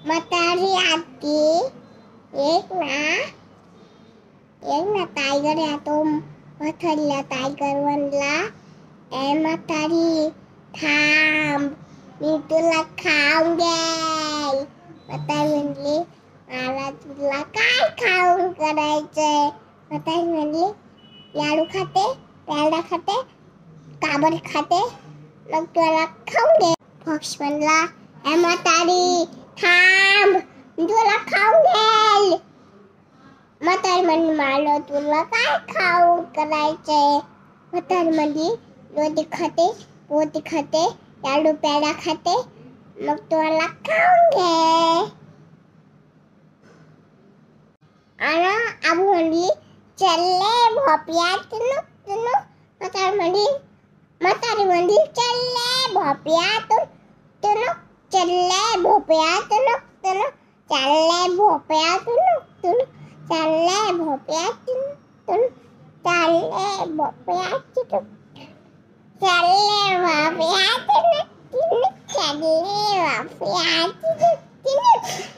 म्हातारी आती एक ना टायगर येतो म्हातारीला. टायगर म्हणला, ए म्हातारी थांब, मी तुला खाऊन घेईल. म्हातारी म्हणली, मला तुला काय खाऊन करायचंय? म्हातारी म्हणली, लाडू खाते, पेढा खाते, काबर खाते, मग तुला खाऊन घे. पक्ष म्हणला, ए म्हातारी थांब, मी तुला खाऊन घेईल. म्हातारी म्हणली, मला तुला काय खाऊन करायचंय? म्हातारी म्हणली, रोटी खाते, पोती खाते, लाडू पेढा खाते, मग तुला खाऊन घे. आणि आबू म्हणली, चल्ले भोपिया तुनुक तुनुक. म्हातारी म्हणली, चल्ले भोपिया तुनुक, चल्ले भोपिया तुनुक तुनुक, चल्ले भोपिया तुनुक तुनुक, चल्ले भोपिया तुनुक तुनुक, चल्ले भोपिया तुनुक, चल्ले भोपिया तुनुक तुनुक, चल्ले भोपिया तुनुक तुनुक.